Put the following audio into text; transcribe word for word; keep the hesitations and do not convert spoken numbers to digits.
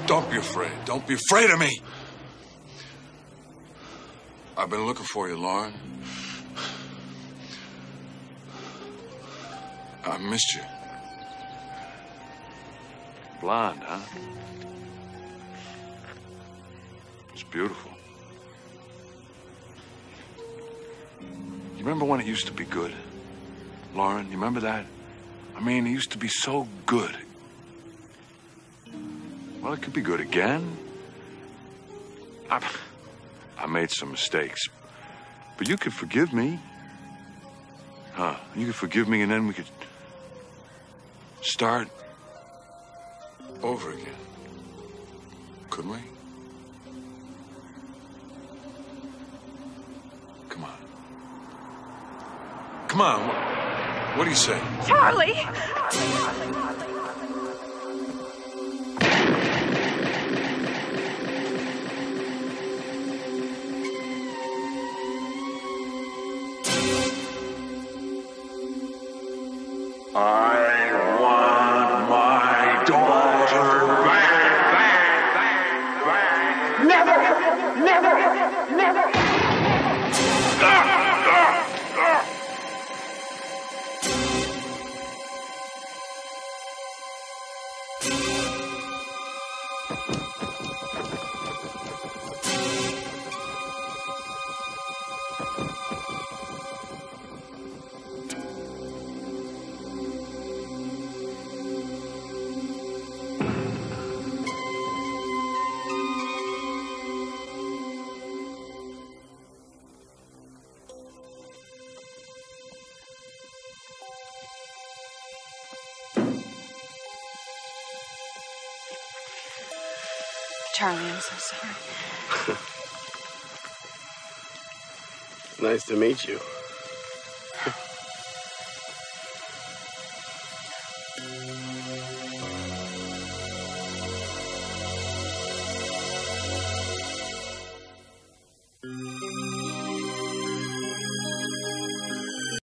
Don't be afraid. Don't be afraid of me. I've been looking for you, Lauren. I missed you. Blonde, huh? It's beautiful. You remember when it used to be good? Lauren, you remember that? I mean, it used to be so good. Well, it could be good again. I, I made some mistakes. But you could forgive me. Huh? You could forgive me, and then we could start over again. Couldn't we? Come on. Come on. What, what do you say? Charlie! I want my daughter back, back, back, back. Never! Never! Never! Ah, ah, ah. Charlie, I'm so sorry. Nice to meet you.